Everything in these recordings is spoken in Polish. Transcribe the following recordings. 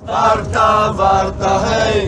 Warta, hej!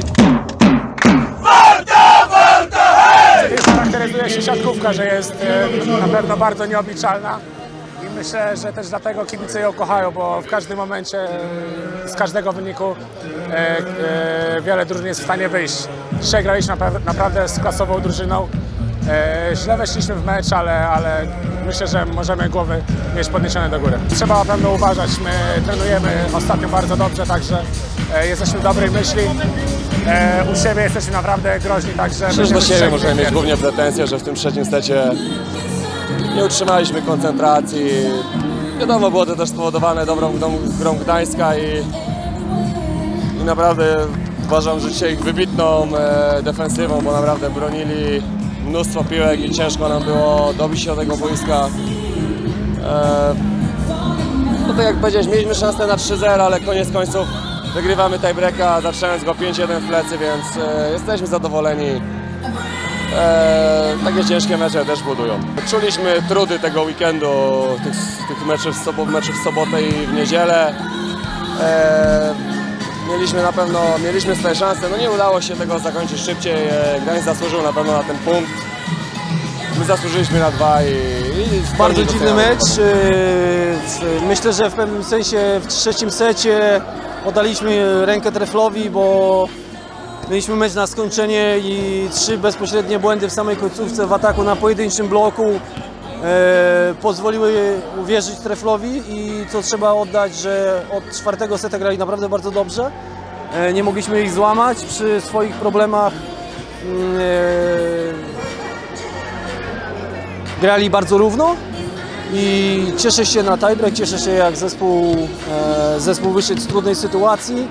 Warta, hej! Tym charakteryzuje się siatkówka, że jest na pewno bardzo nieobliczalna i myślę, że też dlatego kibice ją kochają, bo w każdym momencie, z każdego wyniku wiele drużyn jest w stanie wyjść. Dzisiaj graliśmy naprawdę z klasową drużyną. Źle weszliśmy w mecz, ale myślę, że możemy głowy mieć podniesione do góry. Trzeba na pewno uważać, my trenujemy ostatnio bardzo dobrze, także jesteśmy w dobrej myśli. U siebie jesteśmy naprawdę groźni, także... Przecież do siebie możemy mieć głównie pretensje, że w tym trzecim secie nie utrzymaliśmy koncentracji. Wiadomo, było to też spowodowane dobrą grą Gdańska i naprawdę uważam, że dzisiaj wybitną defensywą, bo naprawdę bronili mnóstwo piłek i ciężko nam było dobić się do tego boiska. No tak jak powiedziałeś, mieliśmy szansę na 3-0, ale koniec końców wygrywamy tiebreaka, zaczynając go 5-1 w plecy, więc jesteśmy zadowoleni. Takie ciężkie mecze też budują. Czuliśmy trudy tego weekendu, tych meczów w sobotę i w niedzielę. Mieliśmy swoje szanse, no nie udało się tego zakończyć szybciej. Gdańsk zasłużył na pewno na ten punkt. My zasłużyliśmy na 2 i bardzo dziwny mecz. Myślę, że w pewnym sensie w trzecim secie oddaliśmy rękę treflowi, bo mieliśmy mecz na skończenie i 3 bezpośrednie błędy w samej końcówce w ataku na pojedynczym bloku pozwoliły uwierzyć treflowi i co trzeba oddać, że od 4. seta grali naprawdę bardzo dobrze. Nie mogliśmy ich złamać przy swoich problemach. Grali bardzo równo i cieszę się na tiebreak, cieszę się jak zespół wyszedł z trudnej sytuacji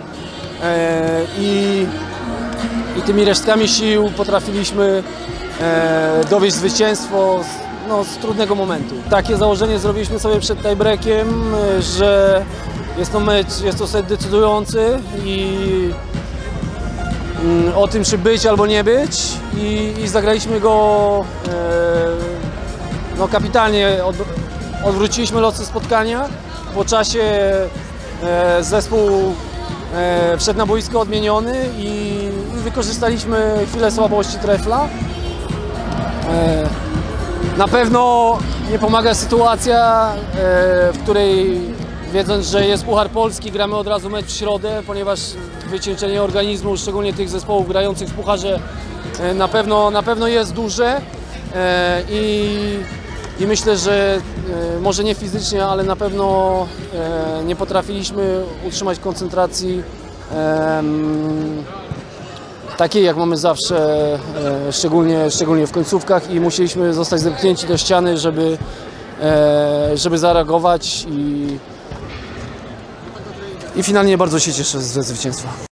i tymi resztkami sił potrafiliśmy dowieść zwycięstwo z trudnego momentu. Takie założenie zrobiliśmy sobie przed tiebreakiem, że jest to set decydujący i o tym, czy być albo nie być i zagraliśmy go kapitalnie. Odwróciliśmy losy spotkania. Po czasie zespół wszedł na boisko odmieniony i wykorzystaliśmy chwilę słabości trefla. Na pewno nie pomaga sytuacja, w której wiedząc, że jest Puchar Polski, gramy od razu mecz w środę, ponieważ wycieńczenie organizmu, szczególnie tych zespołów grających w Pucharze, na pewno jest duże i myślę, że może nie fizycznie, ale na pewno nie potrafiliśmy utrzymać koncentracji takiej, jak mamy zawsze, szczególnie w końcówkach i musieliśmy zostać zepchnięci do ściany, żeby zareagować i finalnie bardzo się cieszę ze zwycięstwa.